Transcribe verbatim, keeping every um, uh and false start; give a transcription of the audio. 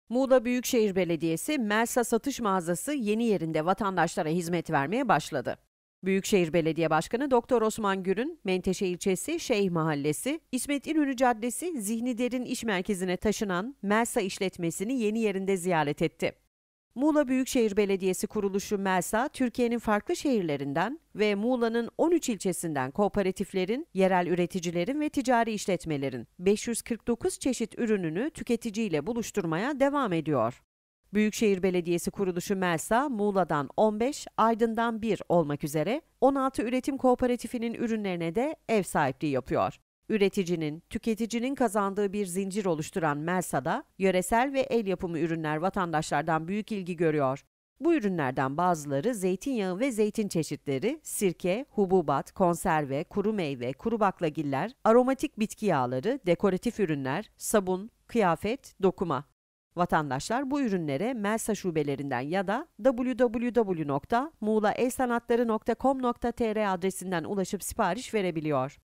Muğla Büyükşehir Belediyesi, Melsa Satış Mağazası yeni yerinde vatandaşlara hizmet vermeye başladı. Büyükşehir Belediye Başkanı Doktor Osman Gür'ün Menteşe ilçesi Şeyh Mahallesi, İsmet İnönü Caddesi Zihni Derin İş Merkezi'ne taşınan Melsa işletmesini yeni yerinde ziyaret etti. Muğla Büyükşehir Belediyesi kuruluşu Melsa, Türkiye'nin farklı şehirlerinden ve Muğla'nın on üç ilçesinden kooperatiflerin, yerel üreticilerin ve ticari işletmelerin beş yüz kırk dokuz çeşit ürününü tüketiciyle buluşturmaya devam ediyor. Büyükşehir Belediyesi kuruluşu Melsa, Muğla'dan on beş, Aydın'dan bir olmak üzere on altı üretim kooperatifinin ürünlerine de ev sahipliği yapıyor. Üreticinin, tüketicinin kazandığı bir zincir oluşturan Melsa'da, yöresel ve el yapımı ürünler vatandaşlardan büyük ilgi görüyor. Bu ürünlerden bazıları zeytinyağı ve zeytin çeşitleri, sirke, hububat, konserve, kuru meyve, kuru baklagiller, aromatik bitki yağları, dekoratif ürünler, sabun, kıyafet, dokuma. Vatandaşlar bu ürünlere Melsa şubelerinden ya da double-u double-u double-u nokta muğla el sanatları nokta com nokta tr adresinden ulaşıp sipariş verebiliyor.